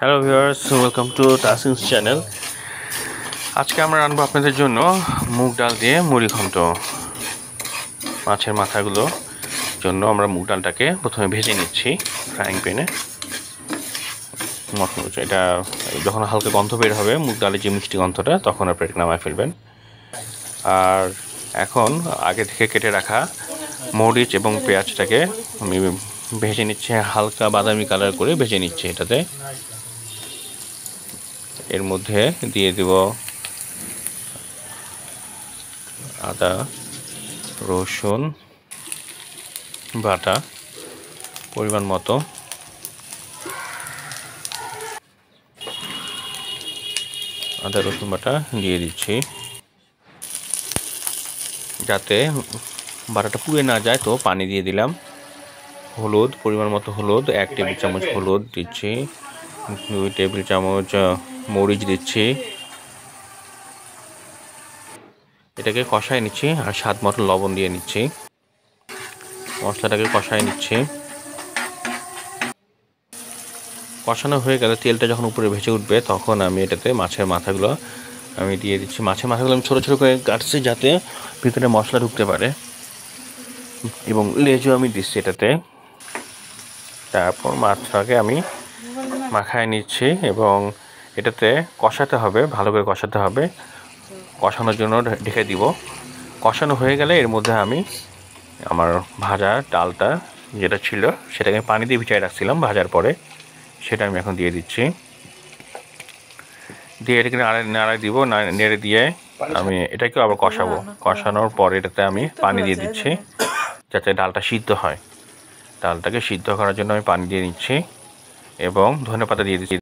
Hello viewers, welcome to তাসিনস channel. আজকে আমরা রান্নাবো আপনাদের জন্য মুগ ডাল দিয়ে মুড়ি ঘন্ট। মাছের মাথাগুলো জন্য আমরা মুগ ডালটাকে প্রথমে ভেজে নিচ্ছি ফ্রাইং প্যানে। এটা যখন হালকা গন্ধ বের হবে মুগ ডালের যে মিষ্টি গন্ধটা, তখন আপনি এটা নামায় ফেলবেন। আর এখন আগে থেকে কেটে রাখা মরিচ এবং পেঁয়াজটাকে আমি ভেজে নিচ্ছি, হালকা বাদামি কালার করে ভেজে নিচ্ছি। এটাতে এর মধ্যে দিয়ে দেব আদা রসুন বাটা পরিমাণ মতো, আদা রসুন বাটা দিয়ে দিচ্ছি যাতে বাটাটা পুড়ে না যায়, তো পানি দিয়ে দিলাম। হলুদ পরিমাণ মতো হলুদ, 1 টেবিল চামচ হলুদ দিচ্ছি, 2 টেবিল চামচ মরিচ দিচ্ছি। এটাকে কষায় নিচ্ছি আর স্বাদ মতো লবণ দিয়ে নিচ্ছি। মশলাটাকে কষায় নিচ্ছি। কষানো হয়ে গেলে তেলটা যখন উপরে ভেসে উঠবে, তখন আমি এটাতে মাছের মাথাগুলো আমি দিয়ে দিচ্ছি। মাছের মাথাগুলো আমি ছোটো ছোটো করে কাটছি যাতে ভিতরে মশলা ঢুকতে পারে, এবং লেজও আমি দিচ্ছি এটাতে। তারপর মাছটাকে আমি মাখায় নিচ্ছি এবং এটাতে কষাতে হবে, ভালো করে কষাতে হবে। কষানোর জন্য ঢেকে দিব। কষানো হয়ে গেলে এর মধ্যে আমি আমার ভাজা ডালটা যেটা ছিল সেটাকে পানি দিয়ে ভিজায় রাখছিলাম ভাজার পরে, সেটা আমি এখন দিয়ে দিচ্ছি। দিয়ে এটাকে নাড়াই দিব, নেড়ে দিয়ে আমি এটাকেও আবার কষাবো। কষানোর পরে এটাতে আমি পানি দিয়ে দিচ্ছি যাতে ডালটা সিদ্ধ হয়। ডালটাকে সিদ্ধ করার জন্য আমি পানি দিয়ে নিচ্ছি এবং ধনেপাতা দিয়ে দিচ্ছি।